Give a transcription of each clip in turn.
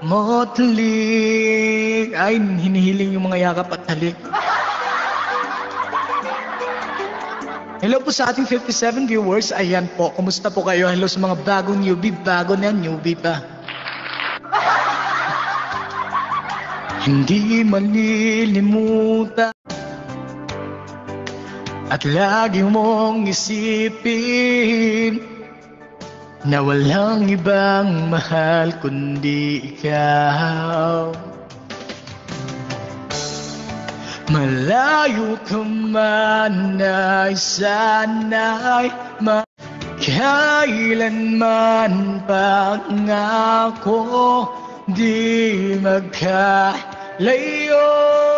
mo talik. Ay, hinihiling yung mga yakap at halik. Hello po sa ating 57 viewers. Ayan po, kumusta po kayo? Hello sa mga bagong newbie. Bago na, newbie pa. Hindi malilimutan at lagi mong isipin na walang ibang mahal kundi ikaw. Malayo ka man ay sana'y kailanman pangako di magkalayo.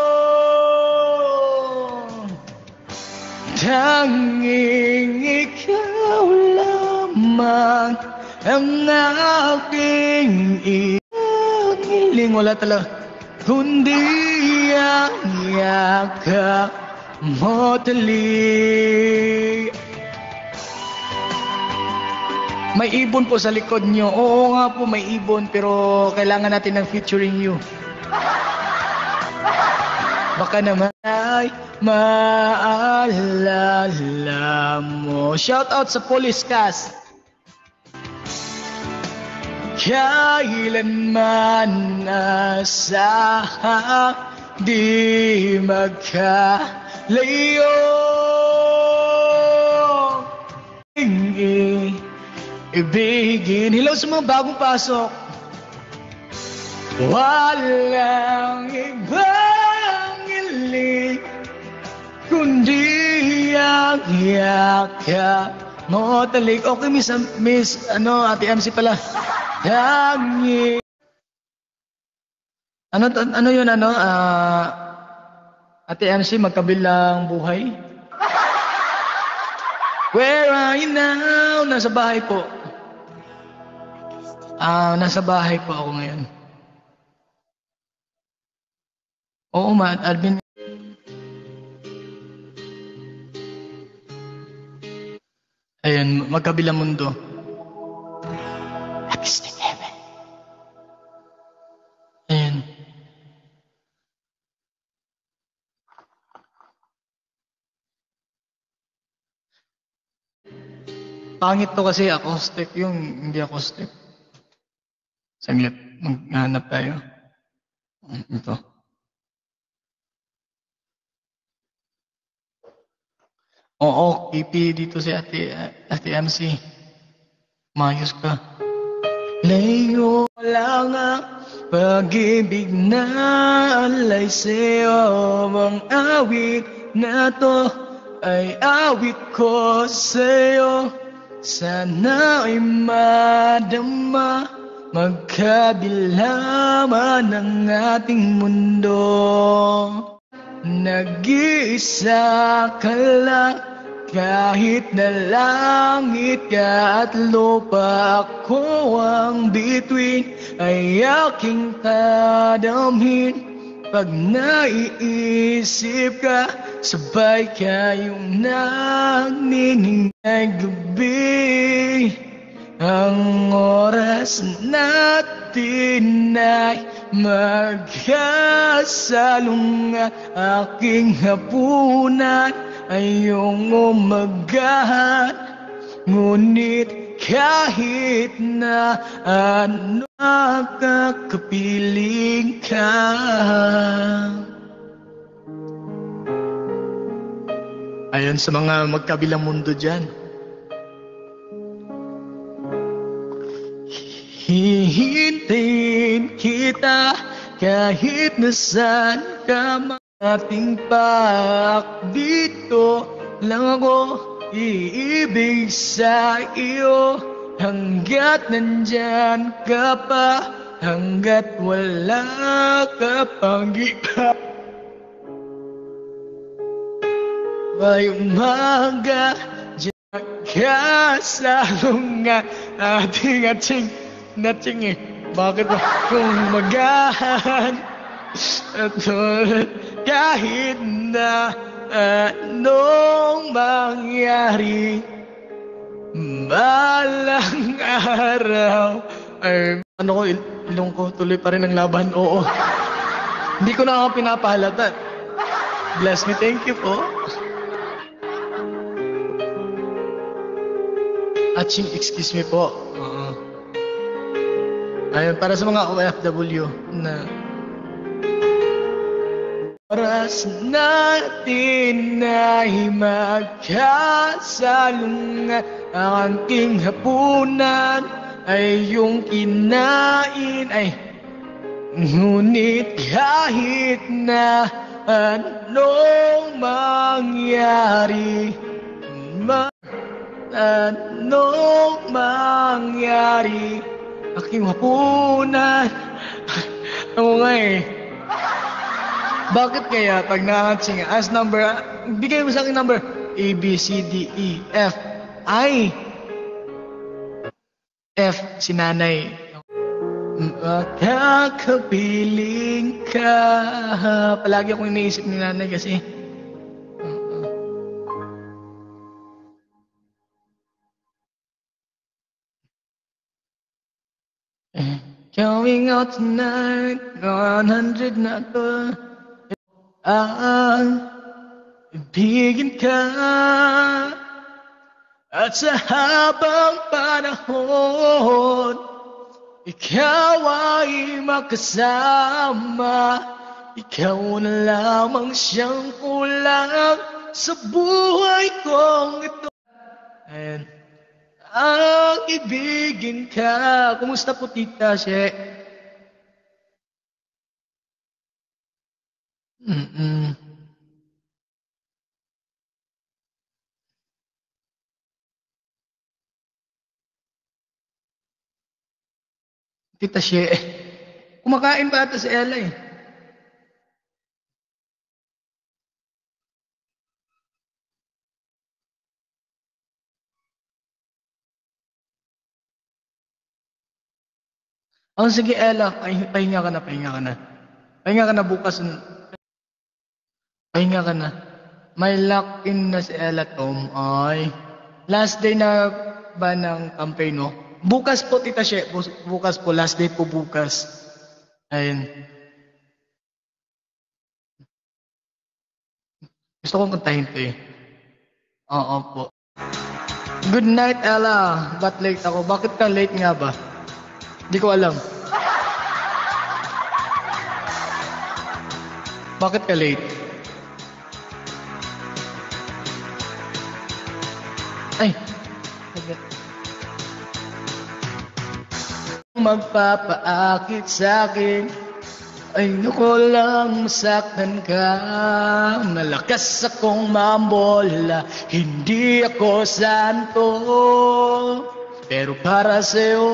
Tanging ikaw lamang ang aking hiling. Wala talaga kundi ang yakap mo talik. May ibon po sa likod nyo. Oo nga po, may ibon, pero kailangan natin ng featuring you. Baka naman ay maalala mo. Shout out sa Police Cast. Kailanman asahan di magkalayo. Ibigin. Hello sa mga bagong pasok. Walang ibang hiling kundi ang yakap mo talik. Okay, Miss Ate MC pala. Ano yun, Ate MC, magkabilang buhay? Where are you now? Nasa bahay po. Nasa bahay po ako ngayon. Oo, Alvin. Ayun, magkabilang mundo. Happy heaven. Ayun. Pangit to kasi acoustic, yung hindi acoustic. Saglit, maghanap tayo. Ito. Oo, KP dito si Ate MC. Mayos ka. Layo lang ang pag-ibig na alay sa'yo. Ang awit na to ay awit ko sa'yo. Sana ay madama magkabila man ang ating mundo. Nag-iisa ka lang kahit na langit ka at lupa. Ako ang bituin ay aking tadamhin. Pag naiisip ka, sabay kayong nagniningay gabi. Ang oras natin ay magkasalungat. Aking hapunan ay iyong umagahan. Ngunit kahit na ano nakakapiling ka. Ayon sa mga magkabilang mundo dyan. Hihintayin kita kahit nasan ka man. Ating paak dito lang ako iibig sa iyo. Hanggat nandyan ka pa, hanggat wala ka pang iba. May umaga dyan ka sa lunga. Ating bakit ba kung magahan at kahit na anong mangyari, balang araw ay ano ko, ilong ko. Tuloy pa rin ang laban, oo. Hindi ko na ako pinapahalata. Bless me, thank you po. Aching, excuse me po. Ayun, para sa mga OFW na oras natin ay magkasalungat. Ang aking hapunan ay yung kinain ay ngunit kahit na anong mangyari, anong mangyari, aking hapunan. Oo nga eh. Bakit kaya pag nakakatsing as number, bigay mo sa akin number A, B, C, D, E, F, I, F, si nanay. Makakapiling ka. Palagi akong iniisip ni nanay kasi. Going out tonight, 100 na to. Ibigin ka. At sa habang panahon, ikaw ay makasama. Ikaw na lamang siyang kulang sa buhay kong ito. Ayan. Ang ibigin ka. Kumusta po, Tita She? Tita She, kumakain pa ata si Ella eh. Oh, sige Ella, pahinga ka na, pahinga ka na. Pahinga ka na bukas. Pahinga ka na. May lock-in na si Ella Tom. Ay, last day na ba ng campaign mo? Bukas po, Tita She. Bukas po, last day po bukas. Ayun. Gusto kong kantahin to eh. Oo po. Good night, Ella. Ba't late ako? Bakit ka late nga ba? Hindi ko alam. Bakit ka late? Ay. Magpapaakit sa'kin, ay naku lang masaktan ka. Malakas akong mambola, hindi ako santo, pero para sa'yo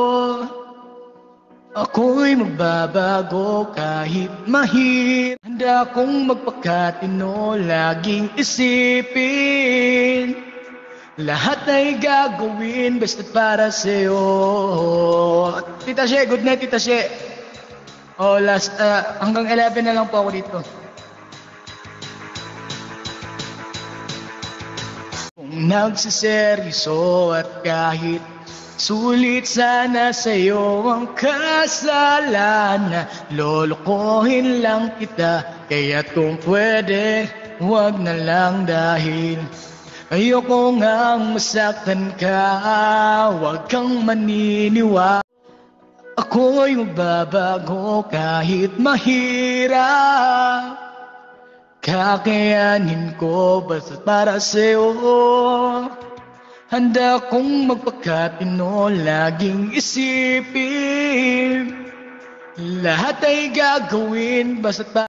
ako'y magbabago kahit mahirap. Handa akong magpakatino, laging isipin lahat ay gagawin basta para sa'yo. Tita She, good night Tita She. Oh, last, hanggang 11 na lang po ako dito. Kung nagsiseryoso at kahit sulit sana sa'yo ang kasalanan, lolokohin lang kita. Kaya't kung pwede, huwag na lang dahil ayoko ngang masaktan ka. Huwag kang maniniwala, ako'y magbabago kahit mahirap. Kakayanin ko basta para sa'yo. Handa kong magpakatino, laging isipin lahat ay gagawin basta